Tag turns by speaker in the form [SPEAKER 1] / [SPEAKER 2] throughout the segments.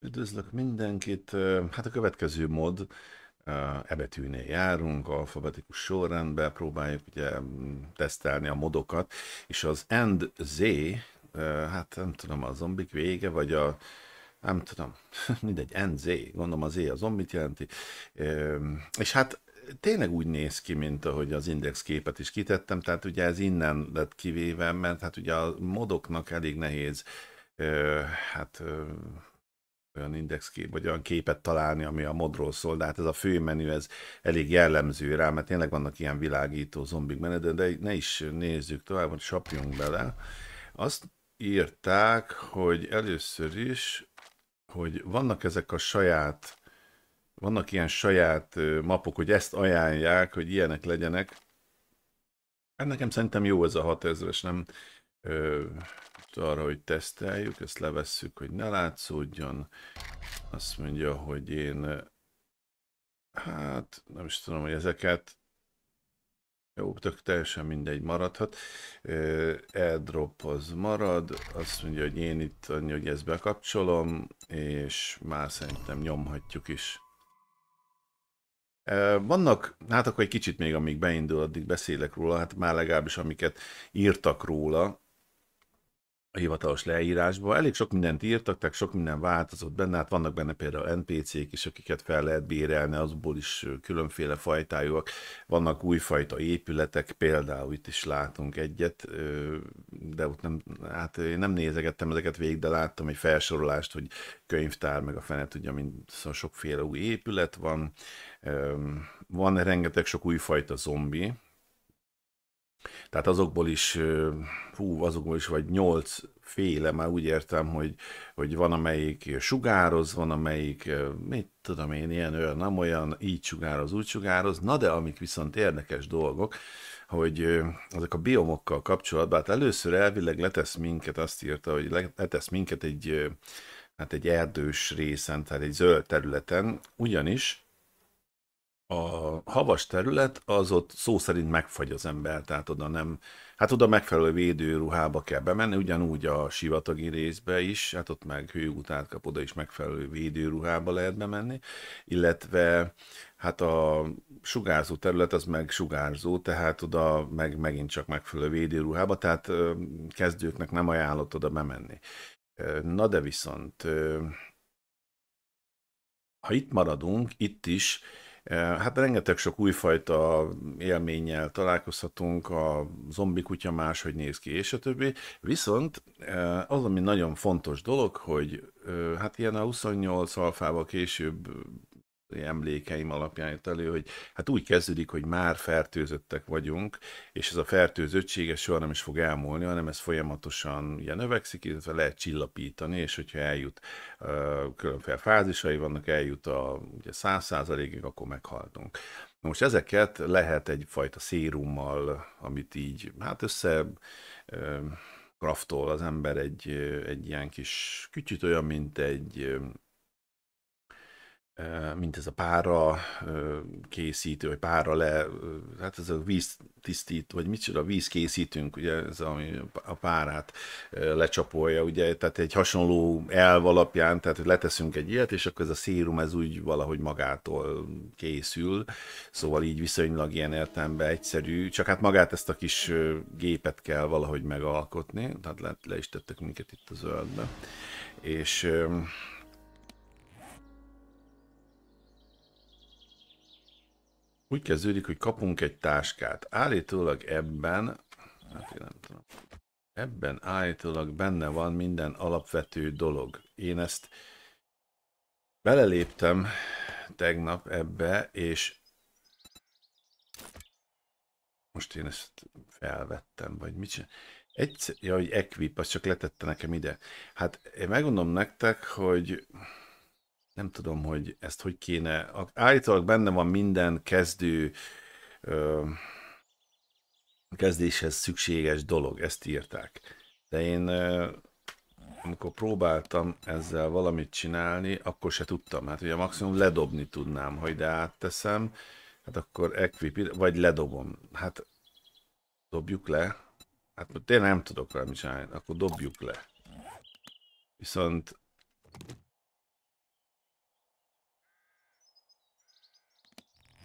[SPEAKER 1] Üdvözlök mindenkit! Hát a következő mod, e betűnél járunk, alfabetikus sorrendben próbáljuk ugye tesztelni a modokat, és az End Z, hát nem tudom, a zombik vége, vagy nem tudom, mindegy, End Z, gondolom az Z a zombit jelenti, és hát tényleg úgy néz ki, mint ahogy az index képet is kitettem, tehát ugye ez innen lett kivéve, mert hát ugye a modoknak elég nehéz hát olyan indexkép, vagy olyan képet találni, ami a modról szól, de hát ez a főmenü, ez elég jellemző rá, mert tényleg vannak ilyen világító zombik benne, de ne is nézzük tovább, hogy sapjunk bele. Azt írták, hogy először is, hogy vannak ezek a saját, vannak ilyen saját mapok, hogy ezt ajánlják, hogy ilyenek legyenek. Hát nekem szerintem jó ez a 6000-es, nem arra, hogy teszteljük, ezt levesszük, hogy ne látszódjon. Azt mondja, hogy én, hát nem is tudom, hogy ezeket, jó, tök teljesen mindegy, maradhat. AirDrop az marad, azt mondja, hogy én itt annyi, hogy ezt bekapcsolom, és már szerintem nyomhatjuk is. Vannak, hát akkor egy kicsit még amíg beindul, addig beszélek róla, hát már legalábbis amiket írtak róla, a hivatalos leírásban. Elég sok mindent írtak, tehát sok minden változott benne, hát vannak benne például NPC-k is, akiket fel lehet bérelni, azból is különféle fajtájúak. Vannak újfajta épületek, például itt is látunk egyet, de ott nem, hát én nem nézegettem ezeket végig, de láttam egy felsorolást, hogy könyvtár, meg a fene tudja, mint szóval sokféle új épület van. Van rengeteg sok újfajta zombi, tehát azokból is, azokból is vagy 8 féle, már úgy értem, hogy van amelyik sugároz, van amelyik, mit tudom én, ilyen, olyan, nem olyan, így sugároz, úgy sugároz, na de amik viszont érdekes dolgok, hogy ezek a biomokkal kapcsolatban, hát először elvileg letesz minket, azt írta, hogy letesz minket hát egy erdős részen, tehát egy zöld területen, ugyanis a havas terület az ott szó szerint megfagy az ember, tehát oda nem, hát oda megfelelő védőruhába kell bemenni, ugyanúgy a sivatagi részbe is, hát ott meg hőutát kap, oda is megfelelő védőruhába lehet bemenni, illetve hát a sugárzó terület az meg sugárzó, tehát oda megint csak megfelelő védőruhába, tehát kezdőknek nem ajánlott oda bemenni. Na de viszont ha itt maradunk, itt is, hát rengeteg sok újfajta élménnyel találkozhatunk, a zombi kutya máshogy néz ki, és a többi. Viszont az, ami nagyon fontos dolog, hogy hát ilyen a 28 alfával később emlékeim alapján jött elő, hogy hát úgy kezdődik, hogy már fertőzöttek vagyunk, és ez a fertőzöttség ez soha nem is fog elmúlni, hanem ez folyamatosan ugye növekszik, illetve lehet csillapítani, és hogyha eljut különféle fázisai vannak, eljut a ugye 100%-ig, akkor meghaltunk. Most ezeket lehet egyfajta szérummal, amit így hát össze kraftol az ember egy ilyen kis kicsit olyan, mint ez a pára készítő, vagy pára hát ez a víztisztít, vagy micsoda, vízkészítünk, ugye ez ami a párát lecsapolja, ugye, tehát egy hasonló elv alapján, tehát hogy leteszünk egy ilyet, és akkor ez a szérum, ez úgy valahogy magától készül, szóval így viszonylag ilyen értelemben egyszerű, csak hát magát ezt a kis gépet kell valahogy megalkotni, tehát le is tettek minket itt a zöldbe, és úgy kezdődik, hogy kapunk egy táskát. Állítólag ebben, hát én nem tudom, ebben állítólag benne van minden alapvető dolog. Én ezt beleléptem tegnap ebbe, és most én ezt felvettem, vagy mit csinál? Ja, hogy equip, azt csak letette nekem ide. Hát én megmondom nektek, hogy nem tudom, hogy ezt hogy kéne. Állítólag benne van minden kezdéshez szükséges dolog, ezt írták. De én amikor próbáltam ezzel valamit csinálni, akkor se tudtam. Hát ugye maximum ledobni tudnám, hogy de átteszem, hát akkor equip, vagy ledobom. Hát dobjuk le. Hát tényleg nem tudok valamit csinálni, akkor dobjuk le. Viszont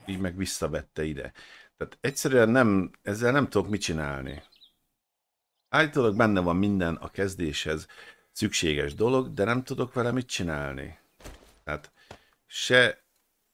[SPEAKER 1] így meg visszavette ide. Tehát egyszerűen nem, ezzel nem tudok mit csinálni. Állítólag benne van minden a kezdéshez szükséges dolog, de nem tudok vele mit csinálni. Tehát se...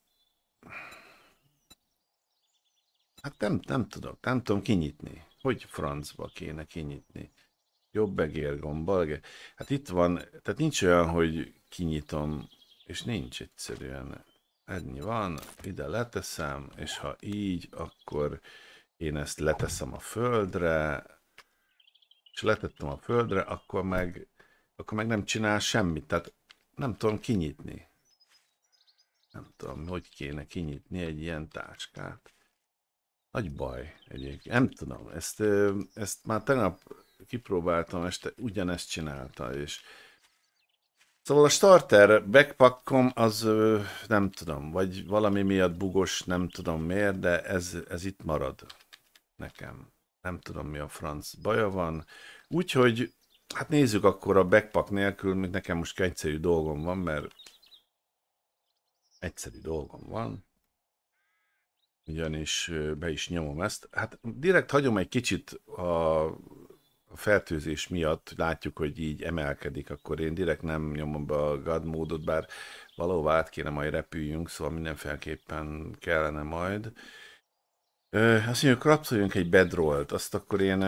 [SPEAKER 1] Hát nem tudom kinyitni. Hogy francba kéne kinyitni? Jobb egérgomb, bal. Hát itt van, tehát nincs olyan, hogy kinyitom, és nincs egyszerűen. Ennyi van, ide leteszem, és ha így, akkor én ezt leteszem a földre, és letettem a földre, akkor meg nem csinál semmit. Tehát nem tudom kinyitni. Nem tudom, hogy kéne kinyitni egy ilyen táskát. Nagy baj egyébként. Nem tudom, ezt már tegnap kipróbáltam, este ugyanezt csinálta, és szóval a starter backpackom az nem tudom, vagy valami miatt bugos, nem tudom miért, de ez itt marad nekem. Nem tudom mi a franc baja van. Úgyhogy hát nézzük akkor a backpack nélkül, mint nekem most egyszerű dolgom van, mert egyszerű dolgom van. Ugyanis be is nyomom ezt. Hát direkt hagyom egy kicsit a fertőzés miatt, látjuk, hogy így emelkedik, akkor én direkt nem nyomom be a God módot, bár valahova át kéne majd repüljünk, szóval mindenféleképpen kellene majd. Azt mondjuk, kraptoljunk egy bedrollt, azt akkor én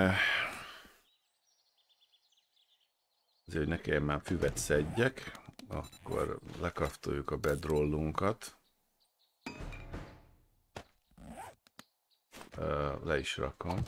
[SPEAKER 1] azért, hogy ne kelljen már füvet szedjek, akkor lekraftoljuk a bedrollunkat. Le is rakom.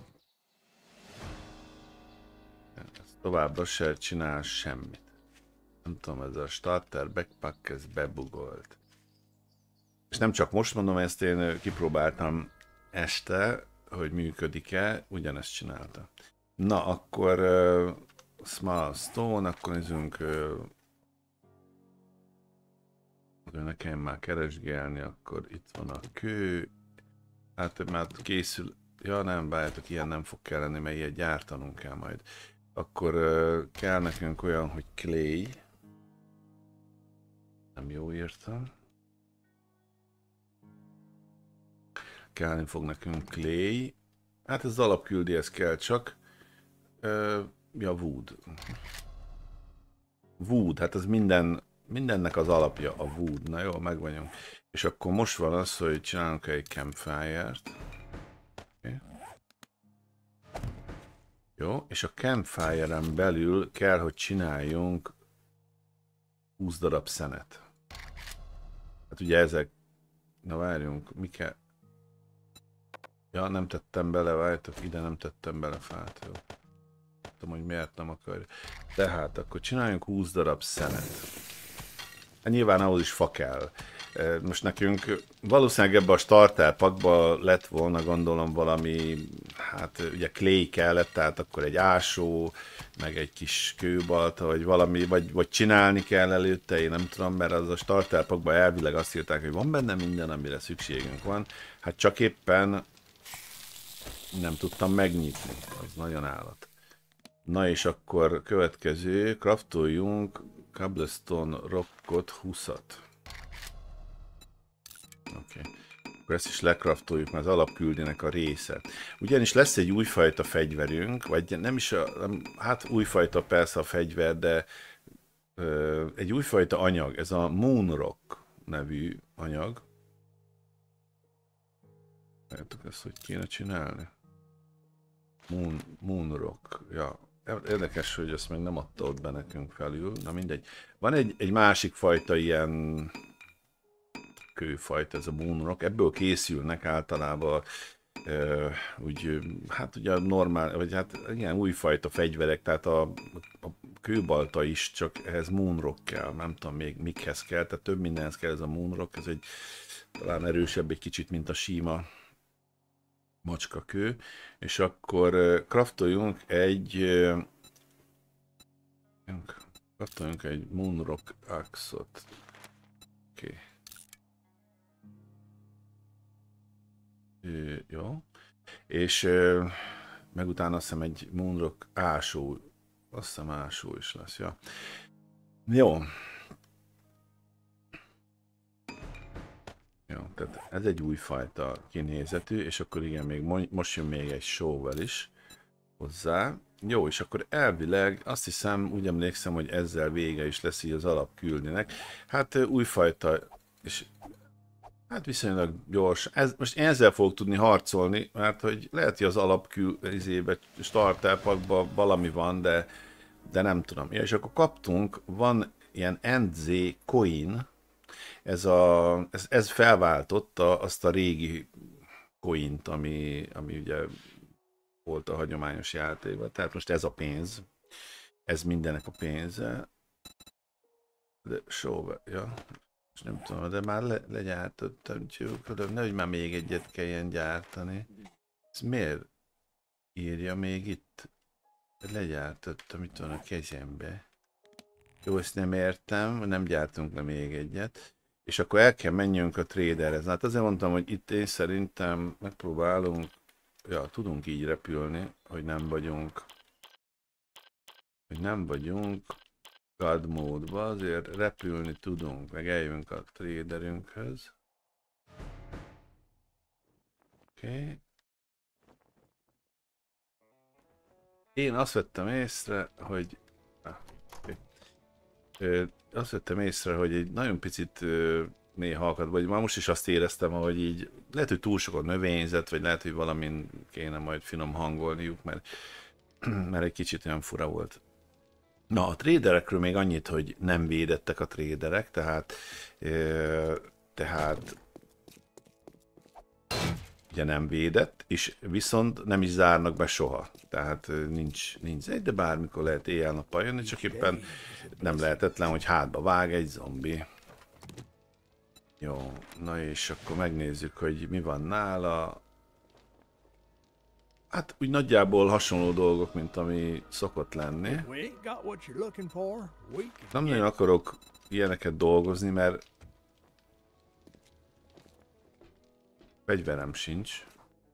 [SPEAKER 1] Ez továbbra se csinál semmit. Nem tudom, ez a starter backpack, ez bebugolt. És nem csak most mondom, ezt én kipróbáltam este, hogy működik-e, ugyanezt csinálta. Na, akkor Small Stone, akkor nézzünk, ne kelljen már keresgélni, akkor itt van a kő. Hát már készül, ja nem, várjátok, ilyen nem fog kelleni, mert ilyet gyártanunk kell majd. Akkor kell nekünk olyan, hogy clay. Nem jó írtam. Kelleni fog nekünk clay. Hát ez az alapküldéhez kell csak. Ja, wood. Wood, hát ez mindennek az alapja a wood. Na jó, meg vagyunk. És akkor most van az, hogy csinálunk egy campfire-t. Okay. Jó, és a campfire-en belül kell, hogy csináljunk 20 darab szenet. Hát ugye ezek... Na várjunk, mi kell... Ja, nem tettem bele, várjátok, ide nem tettem bele fát, jó. Nem tudom, hogy miért nem akarja. Tehát akkor csináljunk 20 darab szenet. Hát nyilván ahhoz is fa kell. Most nekünk valószínűleg ebbe a starter packba lett volna, gondolom, valami, hát ugye clay kellett, tehát akkor egy ásó, meg egy kis kőbalta, vagy valami, vagy csinálni kell előtte, én nem tudom, mert az a starter packba elvileg azt írták, hogy van benne minden, amire szükségünk van. Hát csak éppen nem tudtam megnyitni, az nagyon állat. Na és akkor következő, craftoljunk cobblestone rockot 20-at. Oké. Akkor ezt is lekraftoljuk, mert az alapküldének a része. Ugyanis lesz egy újfajta fegyverünk, vagy nem is hát újfajta persze a fegyver, de egy újfajta anyag, ez a Moonrock nevű anyag. Látjátok ezt, hogy kéne csinálni? Moonrock, ja. Érdekes, hogy ezt még nem adta ott be nekünk felül, na mindegy. Van egy másik fajta ilyen kőfajta, ez a Moonrock, ebből készülnek általában úgy, hát ugye normál, vagy hát ilyen újfajta fegyverek, tehát a kőbalta is, csak ehhez Moonrock kell, nem tudom még mikhez kell, tehát több mindenhez kell ez a Moonrock, ez egy talán erősebb egy kicsit, mint a síma macskakő, és akkor craftoljunk egy Moonrock Axe-ot. Oké. Jó. És meg utána azt hiszem egy Moonrock ásó, azt hiszem ásó is lesz, ja. Jó. Jó, tehát ez egy újfajta kinézetű, és akkor igen, még most jön még egy shovel is hozzá. Jó, és akkor elvileg azt hiszem, úgy emlékszem, hogy ezzel vége is lesz így az alapküldének. Hát újfajta, és hát viszonylag gyors. Most én ezzel fogok tudni harcolni, mert hogy lehet, hogy az alapküldézébe, starterpakban valami van, de nem tudom. Ja, és akkor kaptunk, van ilyen NZ coin, ez felváltotta azt a régi coint, ami ugye volt a hagyományos játékban. Tehát most ez a pénz, ez mindenek a pénze. De soha, ja, és nem tudom, de már legyártottam csőködöm, nehogy már még egyet kelljen gyártani. Ez miért írja még itt? Legyártottam, itt van a kezembe. Jó, ezt nem értem, nem gyártunk le még egyet. És akkor el kell menjünk a traderhez. Hát azért mondtam, hogy itt én szerintem megpróbálunk, ja, tudunk így repülni, hogy nem vagyunk God módba, azért repülni tudunk, meg eljövünk a traderünkhöz. Oké. Én azt vettem észre, hogy azt vettem észre, hogy egy nagyon picit néha akad, vagy már most is azt éreztem, hogy így lehet, hogy túl sok a növényzet, vagy lehet, hogy valamin kéne majd finom hangolniuk, mert egy kicsit olyan fura volt. Na, a traderekről még annyit, hogy nem védettek a traderek, tehát ugye nem védett, és viszont nem is zárnak be soha. Tehát nincs de bármikor lehet éjjel-nappal jönni, csak éppen nem lehetetlen, hogy hátba vág egy zombi. Jó, na és akkor megnézzük, hogy mi van nála. Hát úgy nagyjából hasonló dolgok, mint ami szokott lenni. Nem nagyon akarok ilyeneket dolgozni, mert fegyverem sincs.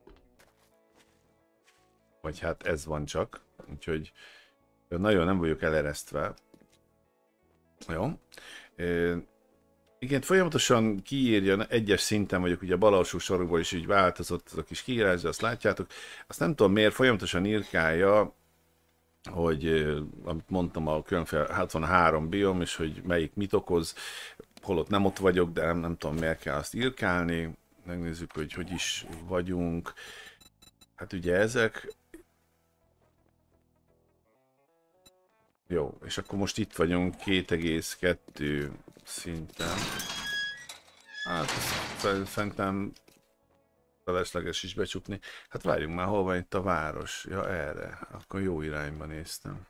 [SPEAKER 1] Vagy hát ez van csak. Úgyhogy nagyon nem vagyok eleresztve. Jó. Igen, folyamatosan kiírja, egyes szinten vagyok, ugye a bal alsó sorokból is így változott ez a kis kiírás, de azt látjátok. Azt nem tudom miért, folyamatosan írkálja, hogy amit mondtam, a különféle, hát van 3 biom, és hogy melyik mit okoz, holott nem ott vagyok, de nem tudom miért kell azt írkálni. Megnézzük, hogy is vagyunk. Hát ugye ezek. Jó, és akkor most itt vagyunk 2,2 szinten. Hát szerintem felesleges is becsukni. Hát várjunk már, hol van itt a város? Ja, erre. Akkor jó irányba néztem.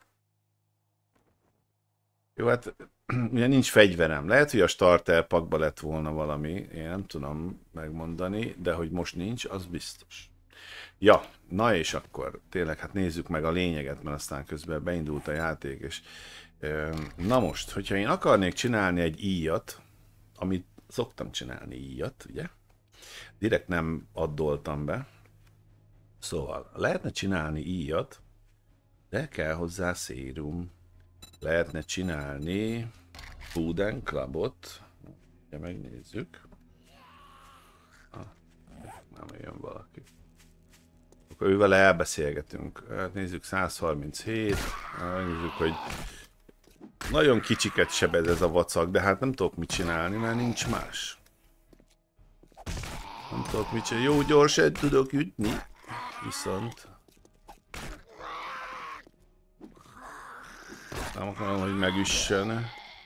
[SPEAKER 1] Jó, hát ugye nincs fegyverem. Lehet, hogy a starter pakban lett volna valami, én nem tudom megmondani, de hogy most nincs, az biztos. Ja, na és akkor tényleg hát nézzük meg a lényeget, mert aztán közben beindult a játék, és na most, hogyha én akarnék csinálni egy íjat, amit szoktam csinálni íjat, ugye? Direkt nem addoltam be. Szóval lehetne csinálni íjat, de kell hozzá szérum. Lehetne csinálni Food and Clubot. Ja, megnézzük. Nem jön valaki. Akkor ővel elbeszélgetünk. Hát nézzük, 137. Nézzük, hogy nagyon kicsiket sebez ez a vacak, de hát nem tudok mit csinálni, mert nincs más. Nem tudok mit csinálni. Jó, gyorsan tudok ütni. Viszont nem akarom, hogy megüssön.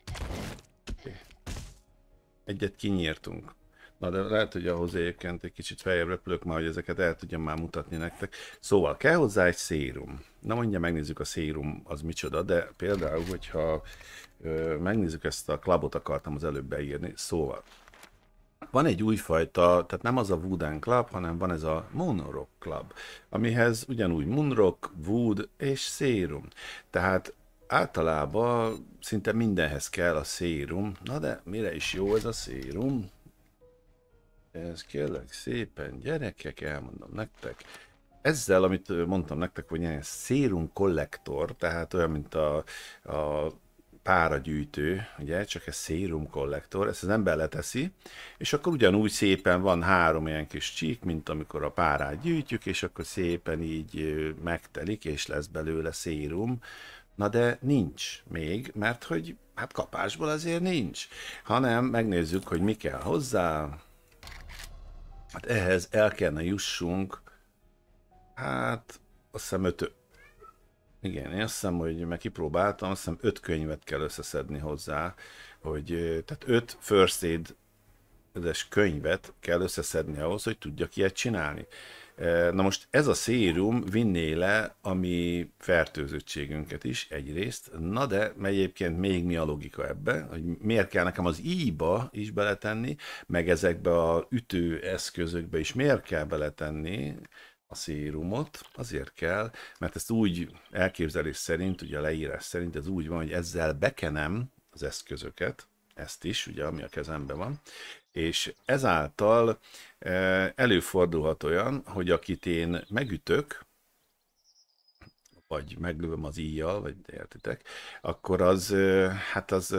[SPEAKER 1] Egyet kinyírtunk. Na de lehet, hogy ahhoz egyébként egy kicsit feljebb repülök már, hogy ezeket el tudjam már mutatni nektek. Szóval kell hozzá egy szérum. Na mondja, megnézzük a szérum az micsoda, de például, hogyha megnézzük ezt a clubot, akartam az előbb beírni. Szóval van egy újfajta, tehát nem az a Wood and Club, hanem van ez a Moonrock Club, amihez ugyanúgy Moonrock, Wood és szérum. Tehát általában szinte mindenhez kell a szérum. Na de mire is jó ez a szérum? Ez kérlek szépen, gyerekek, elmondom nektek. Ezzel, amit mondtam nektek, hogy ilyen szérum kollektor, tehát olyan, mint a páragyűjtő, ugye, csak ez szérum kollektor, ezt az ember leteszi, és akkor ugyanúgy szépen van 3 ilyen kis csík, mint amikor a párát gyűjtjük, és akkor szépen így megtelik, és lesz belőle szérum. Na de nincs még, mert hogy hát kapásból azért nincs, hanem megnézzük, hogy mi kell hozzá. Hát ehhez el kellene jussunk, hát azt hiszem 5. Igen, én azt hiszem, hogy meg kipróbáltam, azt hiszem 5 könyvet kell összeszedni hozzá, hogy tehát 5 First Aid-es könyvet kell összeszedni ahhoz, hogy tudjak ilyet csinálni. Na most ez a szérum vinné le a mi fertőzöttségünket is egyrészt, na de egyébként még mi a logika ebbe, hogy miért kell nekem az íjba is beletenni, meg ezekbe a ütőeszközökbe is miért kell beletenni a szérumot, azért kell, mert ezt úgy elképzelés szerint, ugye a leírás szerint ez úgy van, hogy ezzel bekenem az eszközöket, ezt is, ugye, ami a kezemben van, és ezáltal előfordulhat olyan, hogy akit én megütök, vagy meglövöm az íjjal, vagy értitek, akkor az, hát az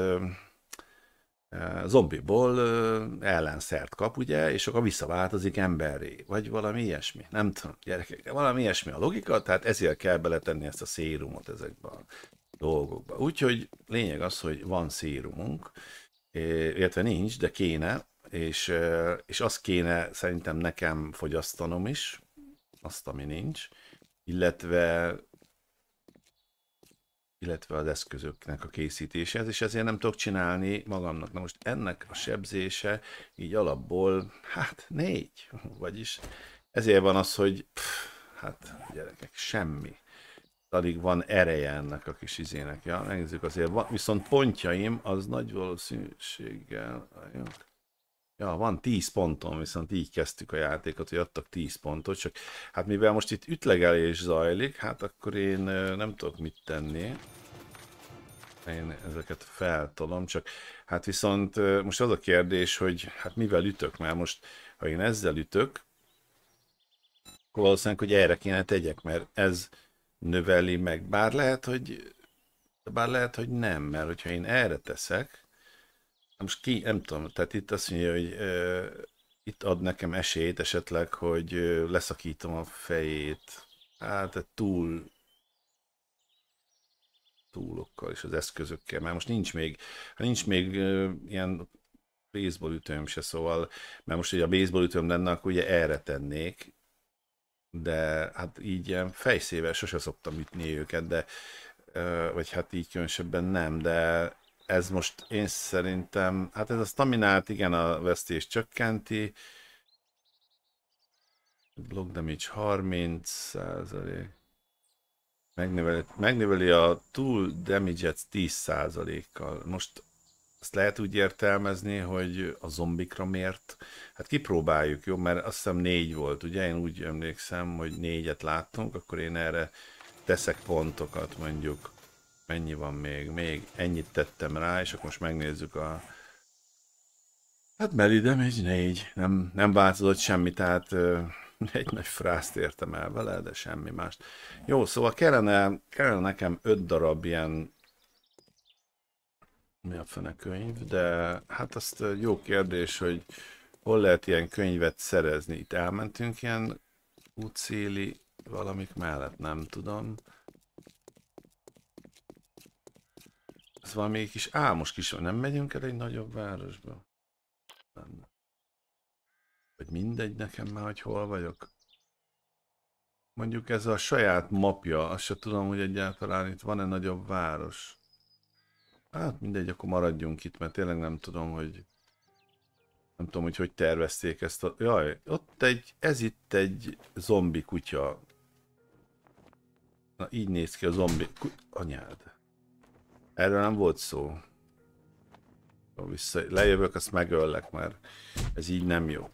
[SPEAKER 1] zombiból ellenszert kap, ugye, és akkor visszaváltozik emberré, vagy valami ilyesmi. Nem tudom, gyerekek, de valami ilyesmi a logika, tehát ezért kell beletenni ezt a szérumot ezekbe a dolgokba. Úgyhogy lényeg az, hogy van szérumunk, illetve nincs, de kéne, és azt kéne szerintem nekem fogyasztanom is, azt, ami nincs, illetve az eszközöknek a készítéséhez, és ezért nem tudok csinálni magamnak. Na most ennek a sebzése így alapból, hát 4, vagyis ezért van az, hogy hát gyerekek, semmi. Alig van ereje ennek a kis izének. Ja, megnézzük azért, viszont pontjaim az nagy valószínűséggel, ja, van 10 ponton, viszont így kezdtük a játékot, hogy adtak 10 pontot, csak hát mivel most itt ütlegelés zajlik, hát akkor én nem tudok mit tenni. Én ezeket feltolom, csak hát viszont most az a kérdés, hogy hát mivel ütök, mert most ha én ezzel ütök, akkor valószínűleg, hogy erre kéne tegyek, mert ez növeli meg, bár lehet, hogy nem, mert hogyha én erre teszek, most nem tudom, tehát itt azt mondja, hogy itt ad nekem esélyt esetleg, hogy leszakítom a fejét. Hát túlokkal és az eszközökkel, mert most nincs még ilyen baseball ütőm se, szóval, mert most, hogy a baseball ütőm lenne, akkor ugye erre tennék, de hát így ilyen fejszével sose szoktam ütni őket, de vagy hát így különösebben nem, de ez most én szerintem, hát ez a staminát, igen, a vesztés csökkenti, block damage 30%, megnöveli a tool damage-et 10%-kal. Most ezt lehet úgy értelmezni, hogy a zombikra miért? Hát kipróbáljuk, jó? Mert azt hiszem 4 volt, ugye? Én úgy emlékszem, hogy 4-et láttunk, akkor én erre teszek pontokat, mondjuk. Mennyi van még? Még ennyit tettem rá, és akkor most megnézzük a... Hát melee damage 4, nem változott semmi, tehát egy nagy frászt értem el vele, de semmi mást. Jó, szóval kellene nekem 5 darab ilyen... Mi a fene könyv, de hát azt jó kérdés, hogy hol lehet ilyen könyvet szerezni. Itt elmentünk ilyen útszéli valamik mellett, nem tudom. Ez valami kis álmos kis, nem megyünk el egy nagyobb városba? Nem. Vagy mindegy nekem már, hogy hol vagyok. Mondjuk ez a saját mapja, azt se tudom, hogy egyáltalán itt van-e nagyobb város. Hát mindegy, akkor maradjunk itt, mert tényleg nem tudom, hogy tervezték ezt a... Jaj, ez itt egy zombi kutya. Na, így néz ki a zombi... Anyád. Erről nem volt szó. Lejövök, azt megöllek, mert ez így nem jó.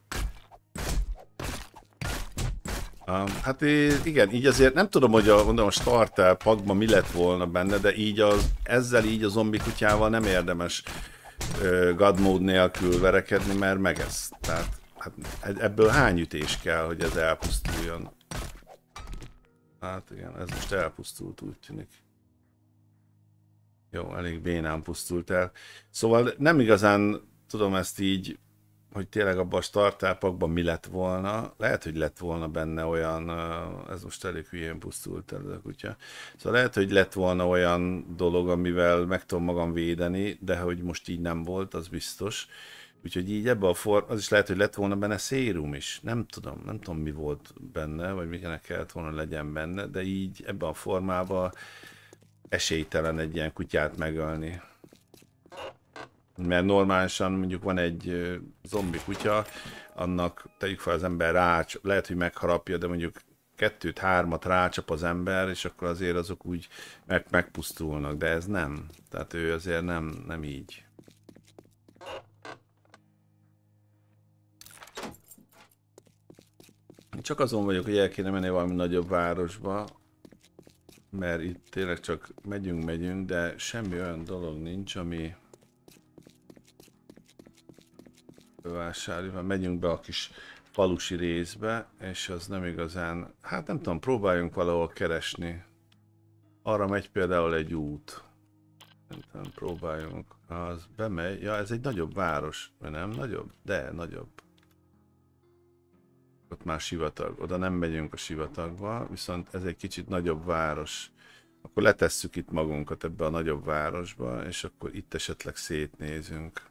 [SPEAKER 1] Hát igen, így azért nem tudom, hogy mondom, a starter packban mi lett volna benne, de ezzel így a zombi kutyával nem érdemes God mode nélkül verekedni, mert megesz. Tehát hát ebből hány ütés kell, hogy ez elpusztuljon? Hát igen, ez most elpusztult, úgy tűnik. Jó, elég bénán pusztult el. Szóval nem igazán tudom ezt így, hogy tényleg abban a startápakban mi lett volna. Lehet, hogy lett volna benne olyan, ez most elég hülyén pusztult el ez a kutya. Szóval lehet, hogy lett volna olyan dolog, amivel meg tudom magam védeni, de hogy most így nem volt, az biztos. Úgyhogy így ebben az is lehet, hogy lett volna benne szérum is. Nem tudom mi volt benne, vagy minek kellett volna legyen benne, de így ebben a formában esélytelen egy ilyen kutyát megölni. Mert normálisan mondjuk van egy zombi kutya, annak tegyük fel az ember lehet, hogy megharapja, de mondjuk 2-3 rácsap az ember, és akkor azért azok úgy megpusztulnak, de ez nem. Tehát ő azért nem így. Csak azon vagyok, hogy el kéne menni valami nagyobb városba, mert itt tényleg csak megyünk, de semmi olyan dolog nincs, ami bevásárolni. Megyünk be a kis falusi részbe, és az nem igazán, hát nem tudom, próbáljunk valahol keresni. Arra megy például egy út. Nem próbáljunk. Az bemegy, ja, ez egy nagyobb város, vagy nem nagyobb? De nagyobb. Ott már sivatag, oda nem megyünk a sivatagba, viszont ez egy kicsit nagyobb város. Akkor letesszük itt magunkat ebbe a nagyobb városba, és akkor itt esetleg szétnézünk.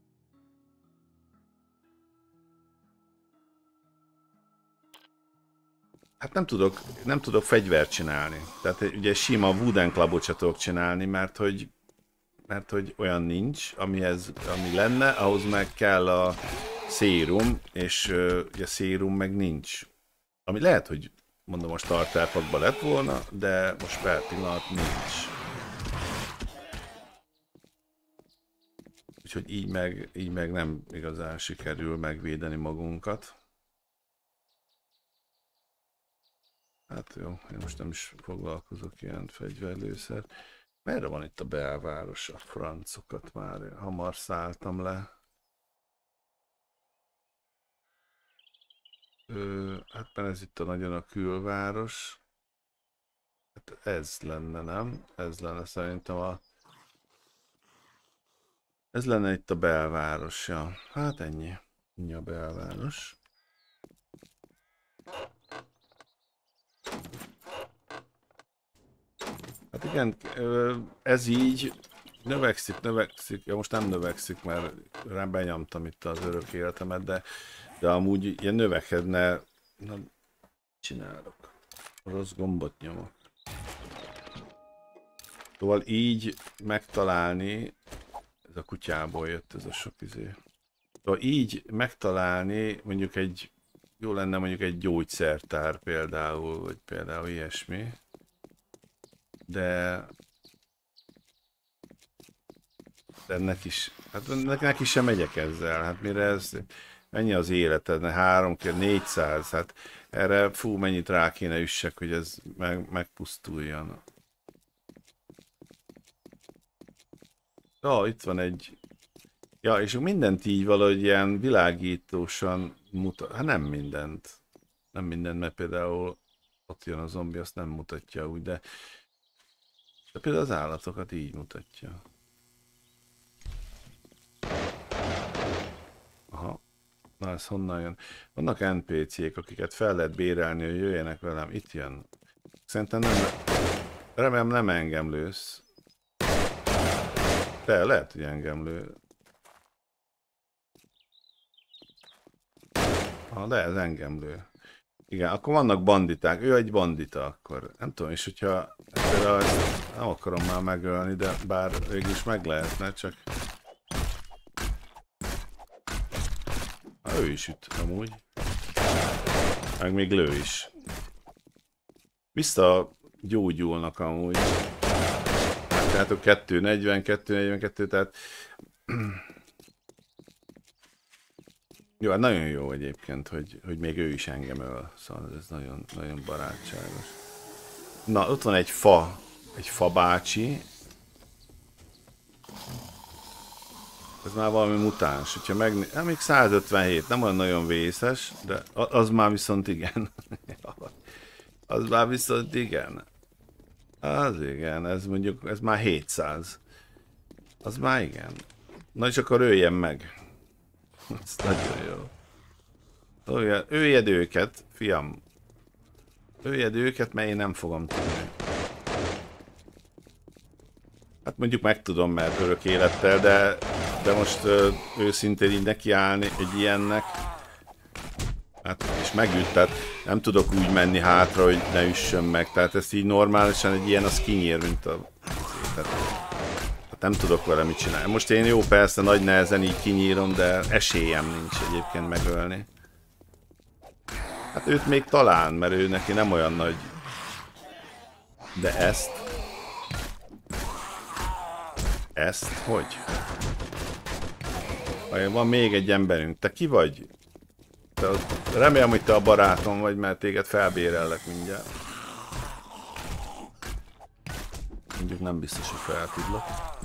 [SPEAKER 1] Hát nem tudok fegyvert csinálni. Tehát ugye sima wooden clubot sem tudok csinálni, mert hogy olyan nincs, ami lenne, ahhoz meg kell a szérum, és ugye szérum meg nincs. Ami lehet, hogy mondom a starterpakban lett volna, de most per pillanat nincs. Úgyhogy így meg nem igazán sikerül megvédeni magunkat. Hát jó, én most nem is foglalkozok ilyen fegyverlőszer. Merre van itt a belváros? A francokat már hamar szálltam le. Hát mert ez itt nagyon a külváros. Hát ez lenne, nem? Ez lenne szerintem Ez lenne itt a belváros, ja. Hát ennyi. Ennyi a belváros. Hát igen, ez így növekszik. Ja, most nem növekszik, mert rám benyomtam itt az örök életemet, de amúgy ilyen növekedne. Na, csinálok. Rossz gombot nyomok. Szóval így megtalálni, ez a kutyából jött ez a sok izé. Szóval így megtalálni mondjuk jó lenne mondjuk egy gyógyszertár például, vagy például ilyesmi. De ennek is, hát neki sem megyek ezzel, hát mire ez, mennyi az életed, 400, hát erre mennyit rá kéne üssek, hogy ez megpusztuljon. Ja, itt van egy, ja, és mindent így valahogy ilyen világítósan mutat, hát nem mindent, mert például ott jön a zombi, azt nem mutatja úgy, de például az állatokat így mutatja. Aha. Na ez honnan jön? Vannak NPC-k, akiket fel lehet bérelni, hogy jöjjenek velem. Itt jön. Szerintem nem... Remélem nem engem lősz. De lehet, hogy engem lő. De ez engem lő. Igen, akkor vannak banditák. Ő egy bandita akkor. Nem tudom, és hogyha például ezt nem akarom már megölni, de bár végülis meg lehetne, csak... Ő is üt amúgy. Meg még lő is. Vissza gyógyulnak amúgy. Tehát a 242, tehát... Jó, hát nagyon jó egyébként, hogy még ő is engem öl. Szóval ez nagyon, nagyon barátságos. Na, ott van egy fa bácsi. Ez már valami mutáns, hogyha hát még 157, nem olyan nagyon vészes, de az már viszont igen. Az már viszont igen. Az igen, ez mondjuk, ez már 700. Az már igen. Na és akkor öljen meg. Ez nagyon jó. Öljed őket, fiam. Öljed őket, mert én nem fogom tudni. Hát mondjuk meg tudom, mert örök élettel, de most őszintén így nekiállni egy ilyennek. Hát és megüt, tehát nem tudok úgy menni hátra, hogy ne üssön meg. Tehát ezt így normálisan egy ilyen az kinyír, mint a... Tehát nem tudok vele mit csinálni. Most én jó, persze nagy nehezen így kinyírom, de esélyem nincs egyébként megölni. Hát őt még talán, mert ő neki nem olyan nagy. De ezt? Ezt? Hogy? Van még egy emberünk. Te ki vagy? Remélem, hogy te a barátom vagy, mert téged felbérellek mindjárt. Mondjuk nem biztos, hogy feltudlak.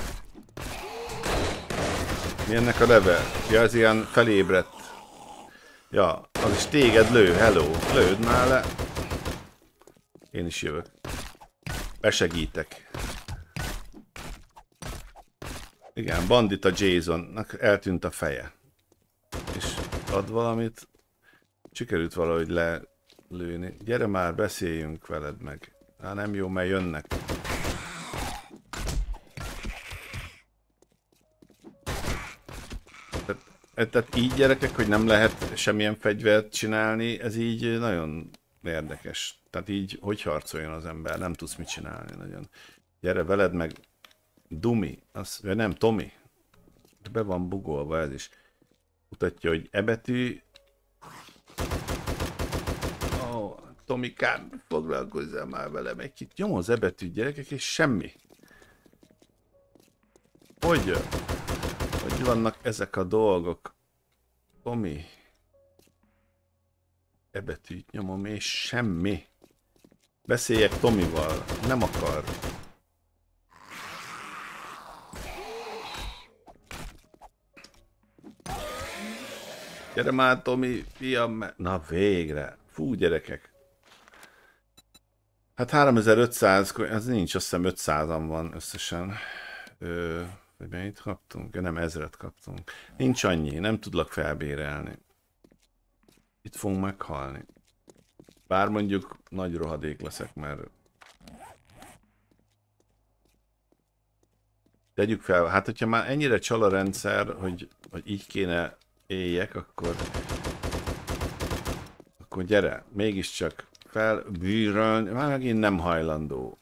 [SPEAKER 1] Mi ennek a neve? Ja, ez ilyen felébredt. Ja, az is téged lő, hello. Lőd már le. Én is jövök. Besegítek. Igen, bandita Jasonnak eltűnt a feje. És ad valamit. Sikerült valahogy lelőni. Gyere már, beszéljünk veled meg. Hát nem jó, mert jönnek. Tehát így gyerekek, hogy nem lehet semmilyen fegyvert csinálni, ez így nagyon érdekes. Tehát így, hogy harcoljon az ember, nem tudsz mit csinálni nagyon. Gyere veled meg Dumi, nem Tomi. Be van bugolva ez is. Mutatja, hogy E betű. Tomikám, foglalkozzál már velem egy kicsit. Nyom az E betűt, gyerekek, és semmi. Hogy vannak ezek a dolgok? Tomi. E betűt nyomom, és semmi. Beszéljek Tomival. Nem akar. Gyere már, Tomi, fiam. Na végre. Fú, gyerekek. Hát 3500, ez nincs, azt hiszem 500-an van összesen. Vagy mennyit kaptunk? Nem, 1000-et kaptunk. Nincs annyi, nem tudlak felbérelni. Itt fogunk meghalni. Bár mondjuk nagy rohadék leszek, mert... Tegyük fel, hát hogyha már ennyire csal a rendszer, hogy így kéne éljek, akkor gyere, mégiscsak felbűrölni, már megint nem hajlandó.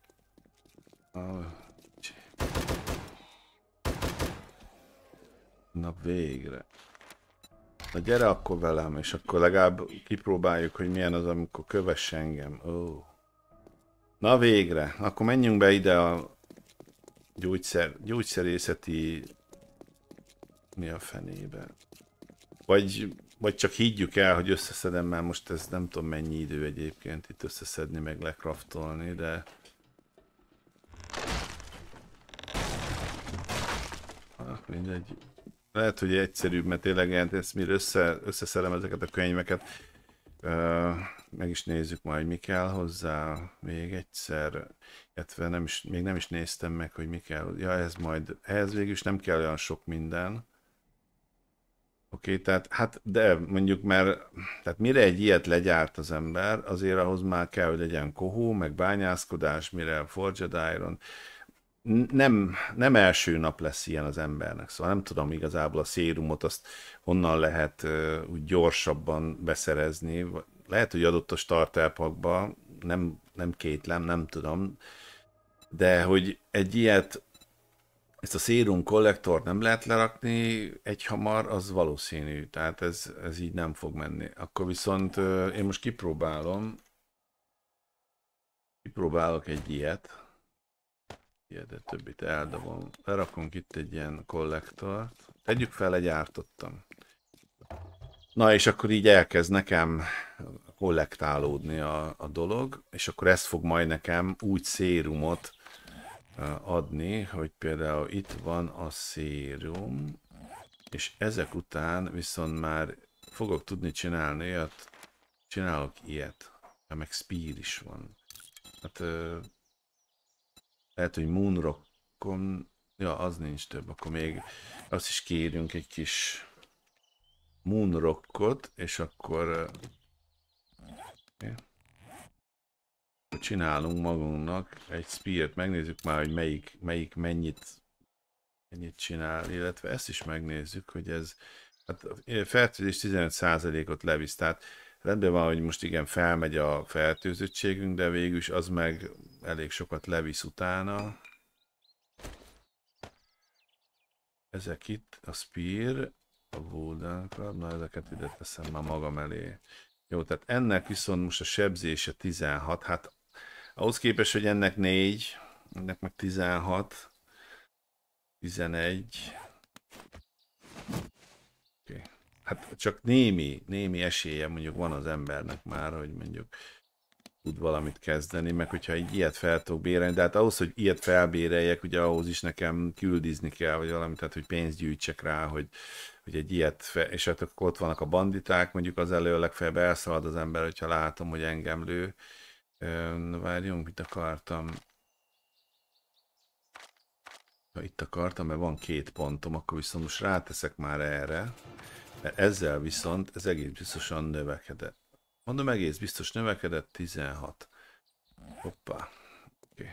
[SPEAKER 1] Na végre. Na gyere akkor velem, és akkor legalább kipróbáljuk, hogy milyen az, amikor kövess engem. Oh. Na végre, akkor menjünk be ide a gyógyszerészeti... Mi a fenébe? Vagy csak higgyük el, hogy összeszedem, mert most ez nem tudom mennyi idő egyébként itt összeszedni, meg lekraftolni, de... Mindegy. Lehet, hogy egyszerűbb, mert tényleg ezt mire összeszedem ezeket a könyveket. Meg is nézzük majd, mi kell hozzá még egyszer. Illetve még nem is néztem meg, hogy mi kell. Ja, ehhez végül is nem kell olyan sok minden. Oké, tehát hát de mondjuk tehát mire egy ilyet legyárt az ember, azért ahhoz már kell, hogy legyen kohó, meg bányászkodás, mire Forged Iron. Nem első nap lesz ilyen az embernek, szóval nem tudom igazából a szérumot azt honnan lehet úgy gyorsabban beszerezni. Lehet, hogy adott a starter packba, nem kétlem, nem tudom, de hogy egy ilyet, ezt a szérum kollektort nem lehet lerakni egyhamar, az valószínű, tehát ez így nem fog menni. Akkor viszont én most kipróbálok egy ilyet. De többit eldobom. Lerakunk itt egy ilyen kollektort. Tegyük fel, legyártottam. Na és akkor így elkezd nekem kollektálódni a dolog, és akkor ez fog majd nekem úgy szérumot adni, hogy például itt van a szérum, és ezek után viszont már fogok tudni csinálni ilyet. Csinálok ilyet. Meg speed is van. Hát... lehet, hogy Moonrockon Ja, az nincs több, akkor még azt is kérünk egy kis Moonrockot, és akkor okay, csinálunk magunknak egy speart, megnézzük már, hogy melyik mennyit csinál, illetve ezt is megnézzük, hogy ez hát fertőzés 15%-ot levisz, tehát rendben van, hogy most igen felmegy a fertőzöttségünk, de végülis az meg elég sokat levisz utána. Ezek itt, a spear, a golden club, na ezeket ide teszem már magam elé. Jó, tehát ennek viszont most a sebzése 16, hát ahhoz képest, hogy ennek 4, ennek meg 16, 11. Okay. Hát csak némi esélye mondjuk van az embernek már, hogy mondjuk tud valamit kezdeni, meg hogyha egy ilyet fel tudok bérelni, de hát ahhoz, hogy ilyet felbéreljek, ugye ahhoz is nekem küldizni kell, vagy valamit, tehát hogy pénzt gyűjtsek rá, hogy egy ilyet, és hát akkor ott vannak a banditák, mondjuk az elő legfeljebb elszalad az ember, hogyha látom, hogy engem lő. Várjunk, mit akartam? Ha itt akartam, mert van 2 pontom, akkor viszont most ráteszek már erre, mert ezzel viszont ez egész biztosan növekedett. Mondom, egész biztos növekedett, 16. Hoppá. Okay.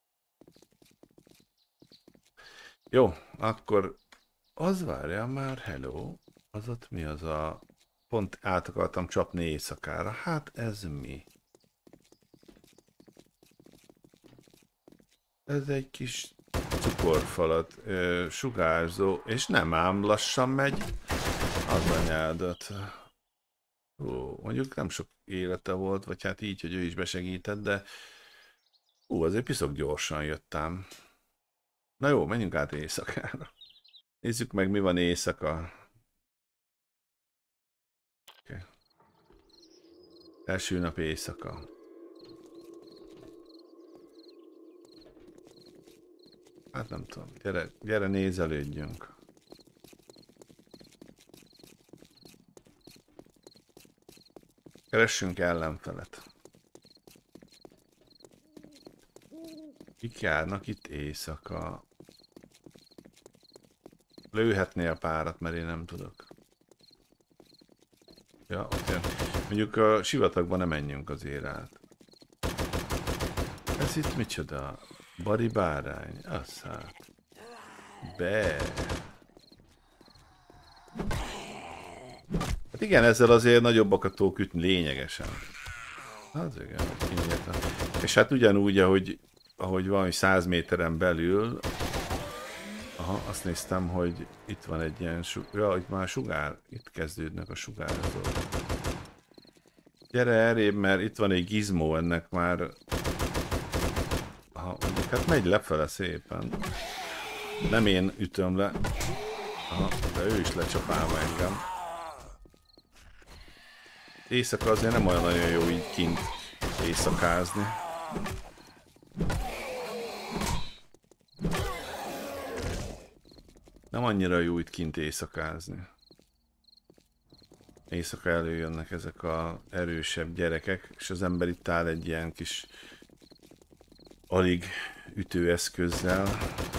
[SPEAKER 1] Jó, akkor az várja már, hello, az ott mi az a... Pont át akartam csapni éjszakára, hát ez mi? Ez egy kis cukorfalat, sugárzó, és nem ám lassan megy az anyádat. Mondjuk nem sok élete volt, vagy hát így, hogy ő is besegített, de azért piszok gyorsan jöttem. Na jó, menjünk át éjszakára. Nézzük meg, mi van éjszaka. Okay. Első nap éjszaka. Hát nem tudom, gyere nézelődjünk. Keressünk ellenfelet. Kik járnak itt éjszaka? Lőhetnél párat, mert én nem tudok. Ja, oké. Mondjuk a sivatagban nem menjünk azért át. Ez itt micsoda? Bari bárány? Az hát. Be. Hát igen, ezzel azért nagyobbakat tudok ütni lényegesen. Az igen, kinyíltam. És hát ugyanúgy, ahogy valami 100 méteren belül, azt néztem, hogy itt van egy ilyen ja, itt már sugár, itt kezdődnek a sugárzók. Gyere erébb, mert itt van egy gizmó, ennek már... Hát megy lefele szépen. Nem én ütöm le. De ő is lecsapálva engem. Éjszaka azért nem olyan nagyon jó így kint éjszakázni. Nem annyira jó itt kint éjszakázni. Éjszaka előjönnek ezek az erősebb gyerekek, és az ember itt áll egy ilyen kis alig ütőeszközzel.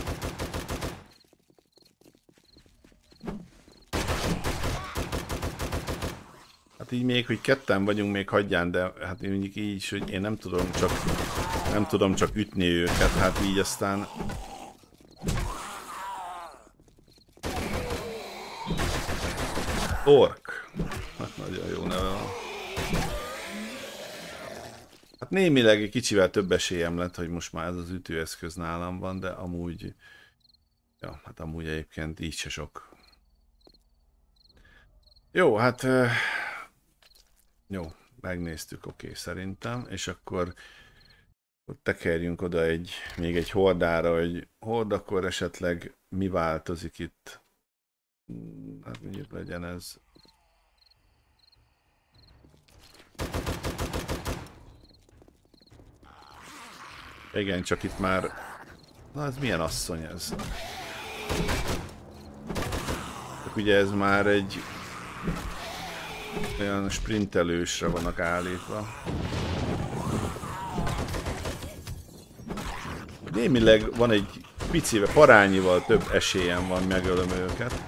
[SPEAKER 1] Hát így még, hogy ketten vagyunk, még hagyján, de hát mondjuk így is, hogy én nem tudom csak ütni őket, hát így aztán... Ork. Hát nagyon jó neve van. Hát némileg egy kicsivel több esélyem lett, hogy most már ez az ütőeszköz nálam van, de amúgy... Ja, hát amúgy egyébként így se sok. Jó, hát... Jó, megnéztük, oké, szerintem, és akkor tekerjünk oda még egy hordára, hogy hordakor esetleg mi változik itt. Hát mondjuk legyen ez. Igen, csak itt már... Na, ez milyen asszony ez? Csak ugye ez már egy... olyan sprintelősre vannak állítva. Némileg van egy picivel, parányival több esélyem van, megölöm őket.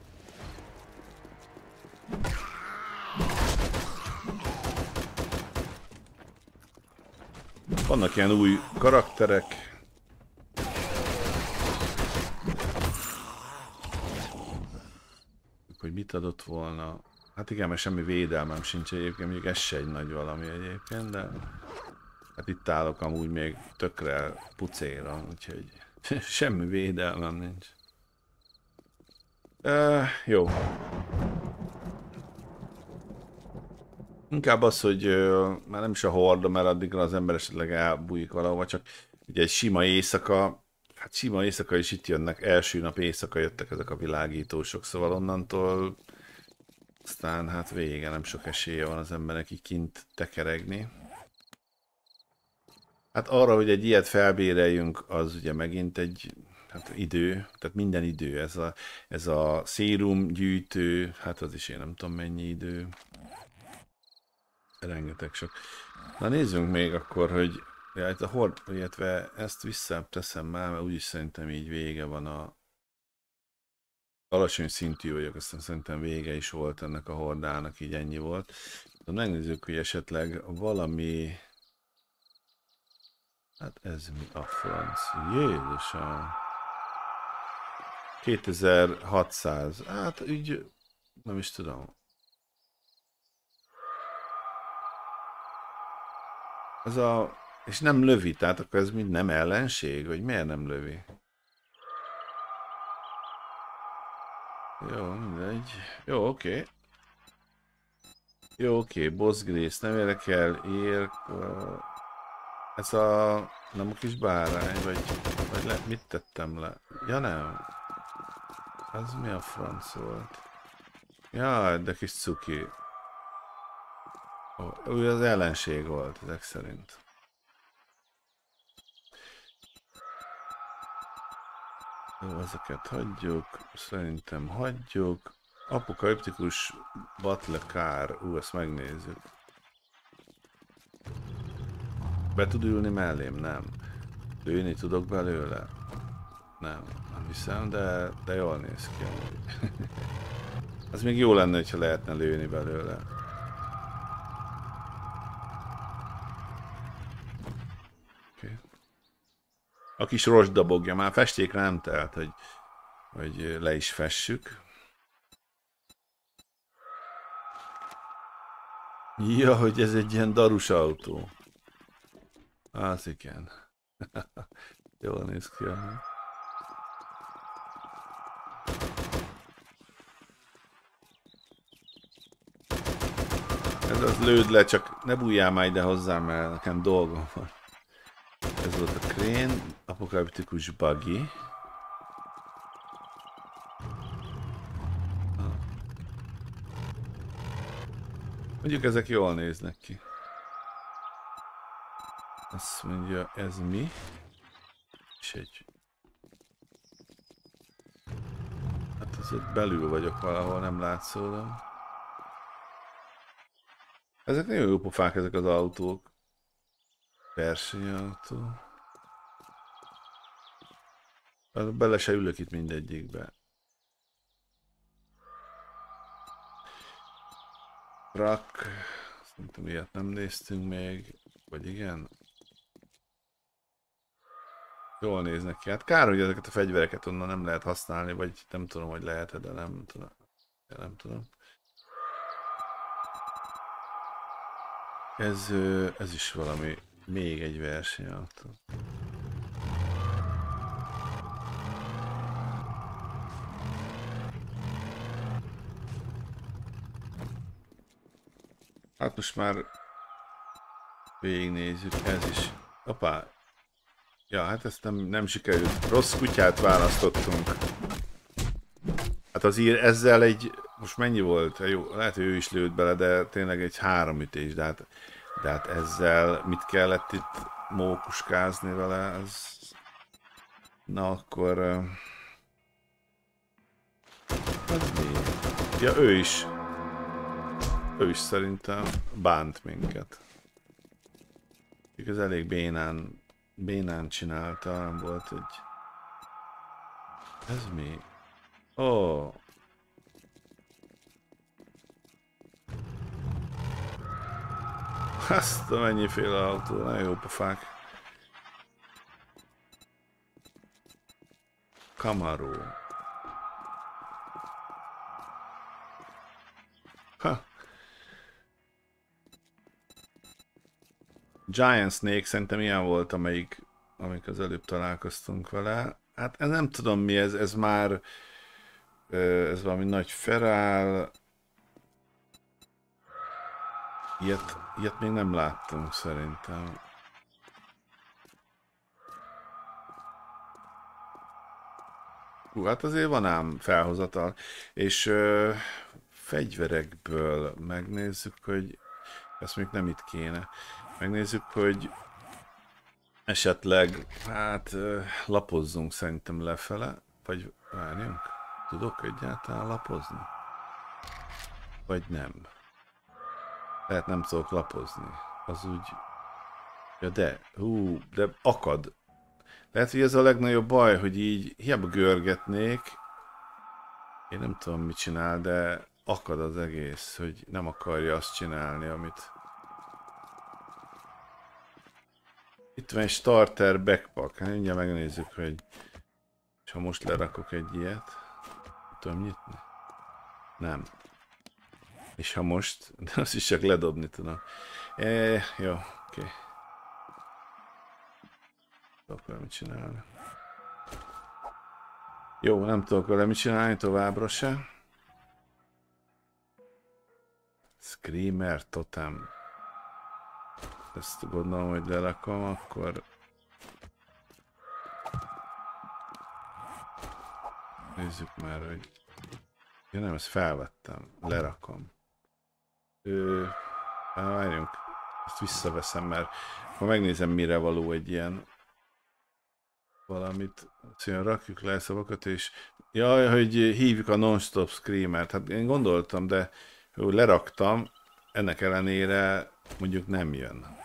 [SPEAKER 1] Vannak ilyen új karakterek. Hogy mit adott volna. Hát igen, mert semmi védelmem sincs egyébként, mondjuk ez se egy nagy valami egyébként, de hát itt állok amúgy még tökre pucéra, úgyhogy semmi védelmem nincs. Jó. Inkább az, hogy már nem is a horda, mert addigra az ember esetleg elbújik valahova, csak ugye egy sima éjszaka, hát sima éjszaka is itt jönnek, első nap éjszaka jöttek ezek a világítósok, szóval onnantól aztán hát vége, nem sok esélye van az embernek így kint tekeregni. Hát arra, hogy egy ilyet felbéreljünk, az ugye megint egy hát idő, tehát minden idő, ez a szérum gyűjtő, hát az is én nem tudom mennyi idő. Rengeteg sok. Na nézzünk még akkor, hogy ja, itt a hord, illetve ezt visszateszem már, mert úgyis szerintem így vége van a alacsony szintű vagyok, aztán szerintem vége is volt ennek a hordának, így ennyi volt. De megnézzük, hogy esetleg valami... Hát ez mi a franc? Jézusom! 2600, hát így nem is tudom. Ez a... És nem lövi, tehát akkor ez mind nem ellenség, vagy miért nem lövi? Jó, mindegy. Jó, oké. Jó, oké, Boss Grace, nem érdekel, ér... Ez a... nem a kis bárány, vagy mit tettem le? Ja nem. Ez mi a franc volt? Jaj, de kis cuki. Ő az ellenség volt, ezek szerint. Jó, ezeket hagyjuk. Szerintem hagyjuk. Apokaliptikus Batlekár. Ezt megnézzük. Be tud ülni mellém? Nem. Lőni tudok belőle? Nem. Nem hiszem, de jól néz ki. Az még jó lenne, hogyha lehetne lőni belőle. Okay. A kis rozsdabogja már festékre nem telt, hogy le is fessük. Ja, hogy ez egy ilyen darus autó. Az igen. Jól néz ki. Ez az lőd le, csak ne bújjál már ide hozzám, mert nekem dolgom van. Ez volt a krén, apokaliptikus buggy. Mondjuk ezek jól néznek ki. Azt mondja, ez mi? És egy... Hát az ott belül vagyok valahol, nem látszódom. Ezek nagyon jó pofák, ezek az autók. Versenyautó. Bele se ülök itt mindegyikbe. Truck. Szerintem ilyet nem néztünk még. Vagy igen? Jól néznek ki. Hát kár, hogy ezeket a fegyvereket onnan nem lehet használni, vagy nem tudom, hogy lehet-e, de nem tudom. Nem tudom. Ez is valami, még egy versenyautó. Hát most már végignézzük, ez is. Hoppá! Ja, hát ezt nem sikerült. Rossz kutyát választottunk. Hát azért ezzel egy... Most mennyi volt? Jó, lehet, hogy ő is lőtt bele, de tényleg egy 3 ütés. De hát ezzel mit kellett itt mókuskázni vele? Ez... Na akkor... Ez mi? Ja, ő is. Ő is szerintem bánt minket. Ez elég bénán csinálta, nem volt egy... Ez mi? Ó. Azt a mennyiféle autó, nagyon jó pofák. Camaro. Ha. Giant Snake szerintem ilyen volt, amik az előbb találkoztunk vele. Hát ez nem tudom mi ez már ez valami nagy ferál. Ilyet még nem láttunk szerintem. Hát azért van ám felhozatal. És fegyverekből megnézzük, hogy ezt még nem itt kéne. Megnézzük, hogy esetleg, hát lapozzunk szerintem lefele, vagy várjunk, tudok egyáltalán lapozni? Vagy nem? Lehet nem tudok lapozni, az úgy, ja de akad. Lehet, hogy ez a legnagyobb baj, hogy így hiába görgetnék, én nem tudom mit csinál, de akad az egész, hogy nem akarja azt csinálni, amit... Itt van egy starter backpack, hát mindjárt megnézzük, hogy... És ha most lerakok egy ilyet, tudom nyitni? Nem. És ha most, de azt is csak ledobni tudom. Jó, oké. Tudok vele mit csinálni. Jó, nem tudok vele mit csinálni továbbra se. Screamer Totem. Ezt gondolom, hogy lerakom, akkor... Nézzük már, hogy... Ja nem, ezt felvettem. Lerakom. Várjunk. Ezt visszaveszem, mert ha megnézem, mire való egy ilyen... Valamit... Szóval rakjuk le a szavakat, és... Jaj, hogy hívjuk a non-stop screamert. Hát én gondoltam, de... Hogy leraktam, ennek ellenére mondjuk nem jön.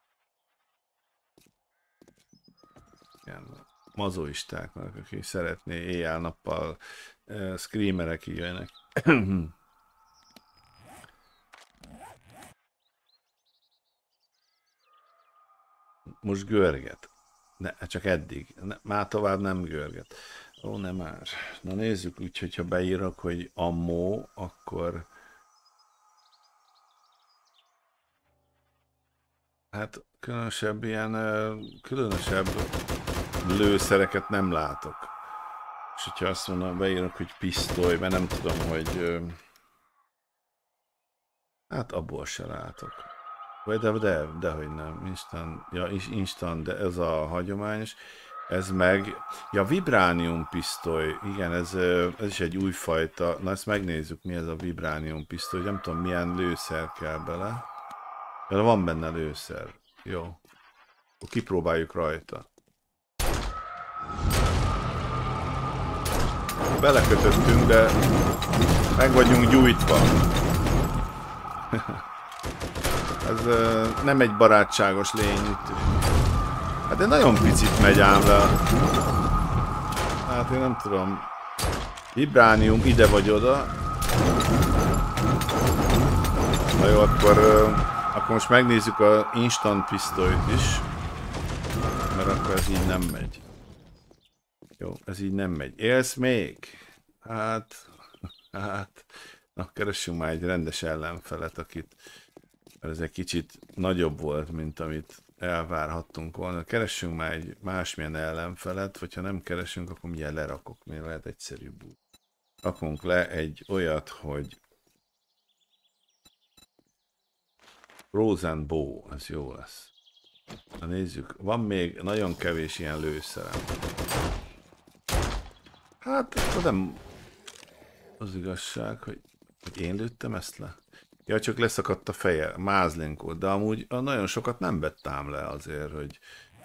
[SPEAKER 1] Ilyen mazoistáknak, aki szeretné éjjel-nappal screamerek jöjjenek. Most görget. Ne, csak eddig. Már tovább nem görget. Ó, nem már. Na nézzük úgy, hogyha beírok, hogy ammo, akkor... Hát különösebb különösebb lőszereket nem látok. És hogyha azt mondom, beírok, hogy pisztoly, mert nem tudom, hogy... Hát abból se látok. Vagy dehogy nem. Instant, de ez a hagyományos. Ez meg... Ja, vibránium pisztoly. Igen, ez is egy újfajta. Na ezt megnézzük, mi ez a vibránium pisztoly. Nem tudom, milyen lőszer kell bele. Ja, van benne lőszer. Jó. Akkor kipróbáljuk rajta. Belekötöttünk, de meg vagyunk gyújtva. Ez nem egy barátságos lény. Hát de nagyon picit megy ám le. Hát én nem tudom. Vibránium ide vagy oda. Na jó, akkor most megnézzük a instant pisztolyt is. Mert akkor ez így nem megy. Jó, ez így nem megy. Élsz még? Hát... Na, keressünk már egy rendes ellenfelet, akit... Mert ez egy kicsit nagyobb volt, mint amit elvárhattunk volna. Keressünk már egy másmilyen ellenfelet, vagy ha nem keresünk, akkor mindjárt lerakok, miért lehet egyszerűbb úgy. Rakunk le egy olyat, hogy... Frozen Bow, ez jó lesz. Na nézzük, van még nagyon kevés ilyen lőszerem. Hát, nem az igazság, hogy én lőttem ezt le. Ja, csak leszakadt a feje, mázlinkot, de amúgy nagyon sokat nem vettem le azért, hogy...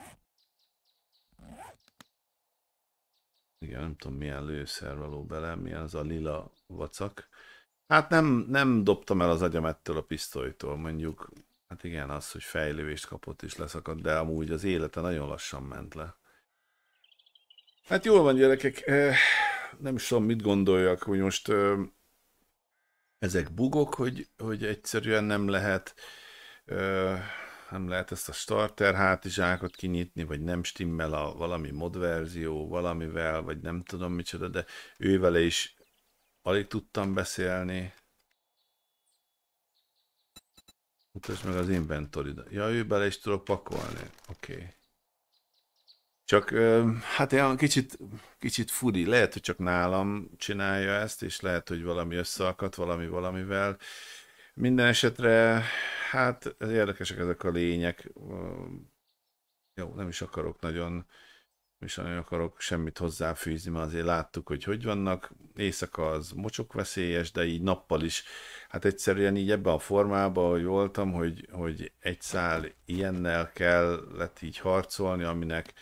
[SPEAKER 1] Igen, nem tudom milyen lőszer való bele, milyen az a lila vacak. Hát nem dobtam el az agyam ettől a pisztolytól, mondjuk. Hát igen, az, hogy fejlővést kapott és leszakadt, de amúgy az élete nagyon lassan ment le. Hát jól van, gyerekek. nem is tudom, mit gondoljak, hogy most ezek bugok, hogy egyszerűen ö, nem lehet ezt a starter hátizsákot kinyitni, vagy nem stimmel a valami modverzió valamivel, vagy nem tudom micsoda, de ővele is alig tudtam beszélni. Mutasd meg az inventory. Ja, ő bele is tudok pakolni. Oké. Okay. Csak hát olyan kicsit furi. Lehet, hogy csak nálam csinálja ezt, és lehet, hogy valami összeakadt valamivel. Minden esetre, hát ez érdekesek ezek a lények. Jó, nem is nagyon akarok semmit hozzáfűzni, mert azért láttuk, hogy vannak. Éjszaka az mocsokveszélyes, de így nappal is. Hát egyszerűen így ebben a formában, hogy voltam, hogy egy szál ilyennel kellett így harcolni, aminek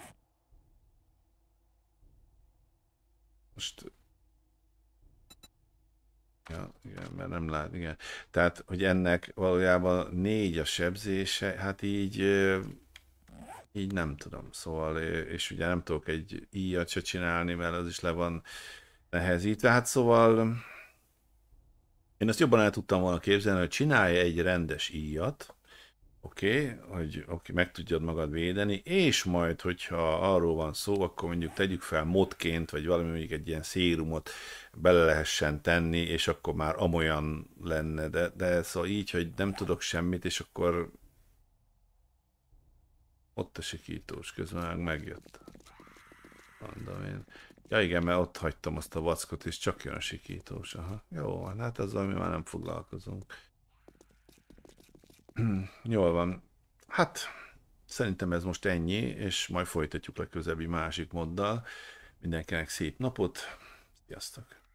[SPEAKER 1] most... Ja, igen, mert nem lát, igen. Tehát, hogy ennek valójában 4 a sebzése, hát így nem tudom. Szóval, és ugye nem tudok egy íjat se csinálni, mert az is le van nehezítve. Hát szóval én azt jobban el tudtam volna képzelni, hogy csinálj egy rendes íjat, hogy meg tudjad magad védeni, és majd, hogyha arról van szó, akkor mondjuk tegyük fel modként, vagy valami mondjuk egy ilyen szérumot bele lehessen tenni, és akkor már amolyan lenne, de szóval így, hogy nem tudok semmit, és akkor ott a sikítós közben meg megjött. Mondom én. Ja igen, mert ott hagytam azt a vackot, és csak jön a sikítós. Aha. Jó, hát azzal mi már nem foglalkozunk. Jól van. Hát, szerintem ez most ennyi, és majd folytatjuk legközelebbi másik moddal. Mindenkinek szép napot, sziasztok!